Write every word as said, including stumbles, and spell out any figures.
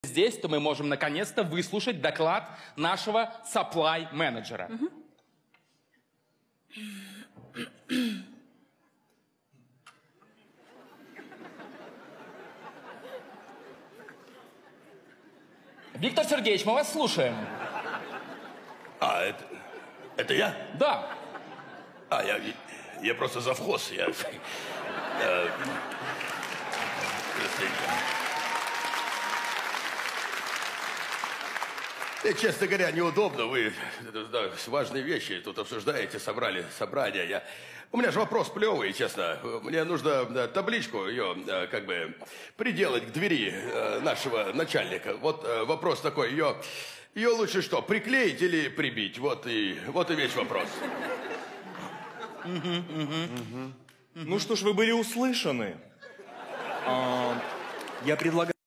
здесь, то мы можем наконец-то выслушать доклад нашего supply-менеджера. Угу. Виктор Сергеевич, мы вас слушаем. А, это, это я? Да. А, я, я просто завхоз. Я, я, И, честно говоря, неудобно. Вы да, важные вещи тут обсуждаете, собрали собрание. Я... У меня же вопрос плевый, честно. Мне нужно да, табличку ее да, как бы приделать к двери э, нашего начальника. Вот э, вопрос такой. Ее, ее лучше что, приклеить или прибить? Вот и, вот и весь вопрос. Ну что ж, вы были услышаны. Я предлагаю...